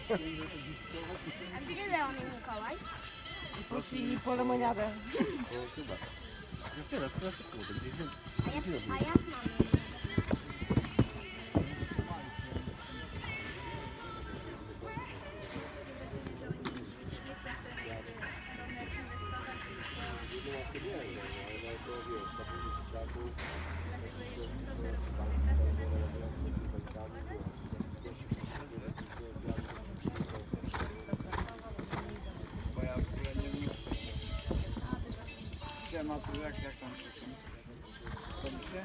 A gdzie Leon i Mikołaj? Poszli po lemoniadę. Chyba. Teraz kurde, gdzieś A jak mamy? Bo ja w ogóle nie wiem. Temat, jak tam się tym? Robi się?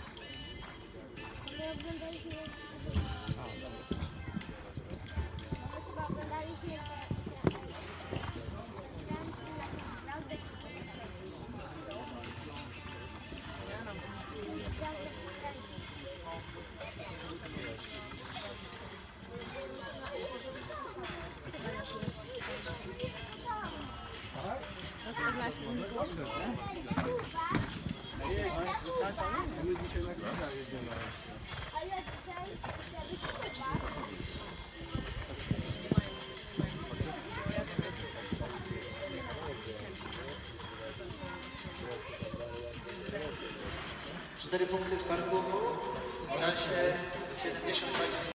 My oglądaliśmy... A, dobra. My chyba oglądaliśmy... Rozpoznasz ten Dobrze, nie? My dzisiaj na górę jedziemy. A ja dzisiaj... Cztery punkty z parku w czasie 72